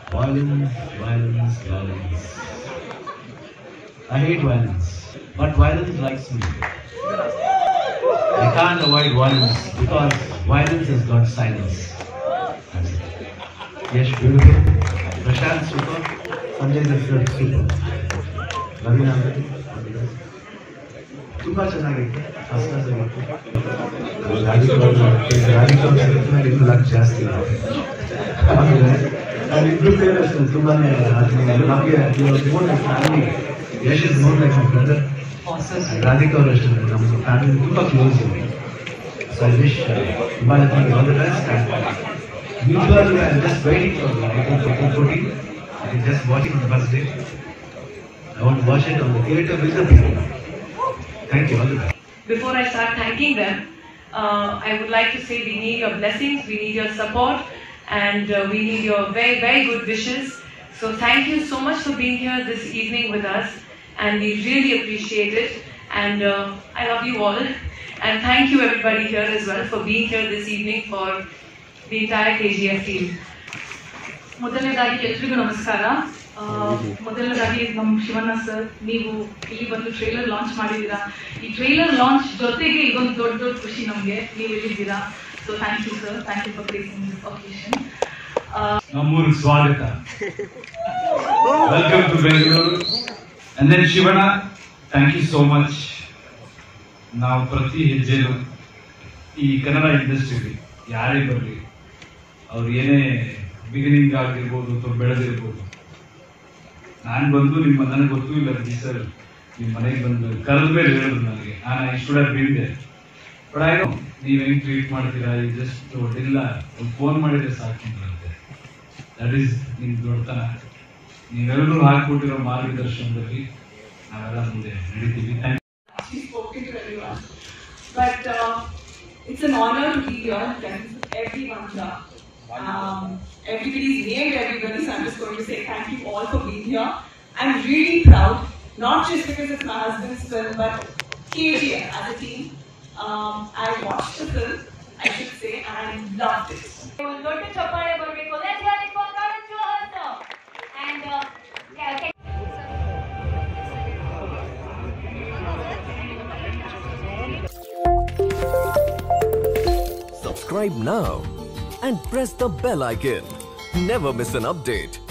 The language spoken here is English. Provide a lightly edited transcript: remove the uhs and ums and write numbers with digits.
Violence, violence, violence. I hate violence, but violence likes me. I can't avoid violence because violence has got silence. That's it. Yash, beautiful. Prashanth, super. Sanjay Dutt, super. Raveena, ತುಂಬಾ ಚೆನ್ನಾಗಿತ್ತು. First class ಆಗಿತ್ತು. ರಾಧಿಕಾ ಇನ್ನೂ luck ಜಾಸ್ತಿ. ನಾವಿಬ್ರು ಫೇವರ್ಸ್ ತುಂಬಾನೇ ನಮಗೆ family. Yash is more like my brother. Radhika ಅವರು ಅಷ್ಟೇ ನಮ್ಮ ಫ್ಯಾಮಿಲಿ ತುಂಬಾ ಕ್ಲೋಸ್ ಇದೆ. So I wish Hombale Films all the best. Usually I am just waiting for 14. I am just watching on the first day. I want to watch it on the theatre with the people. Thank you. All the best. Before I start thanking them, I would like to say we need your blessings, we need your support, and we need your very, very good wishes. So thank you so much for being here this evening with us, and we really appreciate it. And I love you all, and thank you everybody here as well for being here this evening for the entire KGF team. ಮೊದಲನೇದಾಗಿ ಎಲ್ರಿಗೂ ನಮಸ್ಕಾರ. ಮೊದಲನೇದಾಗಿ ನಮ್ಮ Shivanna sir, ನೀವು ಇಲ್ಲಿ ಬಂದು trailer launch ಮಾಡಿದ್ದೀರಾ. ಈ ಟ್ರೈಲರ್ ಲಾಂಚ್ ಜೊತೆಗೆ ಇದೊಂದು ದೊಡ್ಡ ಖುಷಿ ನಮಗೆ, ನೀವು ಇಲ್ಲಿದ್ದೀರಾ. So thank you sir, thank you for gracing this occasion. ನಮ್ಮೂರಿಗೆ ಸ್ವಾಗತ. Welcome to Bengaluru. And then Shivanna, thank you so much. ನಾವು ಪ್ರತಿ ಹೆಜ್ಜೆಲು ಈ ಕನ್ನಡ ಇಂಡಸ್ಟ್ರಿಗೆ ಯಾರೇ ಬರಲಿ, ಅವ್ರು ಏನೇ ಬಿಗಿನಿಂಗ್ ಆಗಿರ್ಬೋದು ಅಥವಾ ಬೆಳೆದಿರ್ಬೋದು, ನಾನು ಬಂದು ನಿಮ್ಮ ನನಗೆ ಗೊತ್ತೂ ಇಲ್ಲ ಸರ್, ನಿಮ್ಮ ಮನೆಗೆ ಬಂದು ಕರೆದ ಮೇಲೆ ಹೇಳಿದ್ರು ನನಗೆ. ನಾನು I should have been there, but I know ನೀವು ಹೆಂಗೆ ಟ್ರೀಟ್ ಮಾಡ್ತೀರಾ. ಈ ಜಸ್ಟ್ ಇಲ್ಲ ಒಂದು ಫೋನ್ ಮಾಡಿದ್ರೆ ಸಾಕು ಅಂತೆ. ದಟ್ ಈಸ್ ನಿಮ್ಮ ದೊಡ್ಡತನ. ನೀವೆಲ್ಲರೂ ಹಾಕಿಕೊಟ್ಟಿರೋ ಮಾರ್ಗದರ್ಶನದಲ್ಲಿ ನಾವೆಲ್ಲ ಮುಂದೆ ನಡೀತೀವಿ. But it's an honor to be here. Everyone here. Everybody's named everybody, so I'm just going to say thank you all for being here. I'm really proud, not just because it's my husband's film, but KGF as a team. I watched the film, I should say, and I loved it. Let's hear it for Prashanth. And subscribe now and press the bell icon. Never miss an update.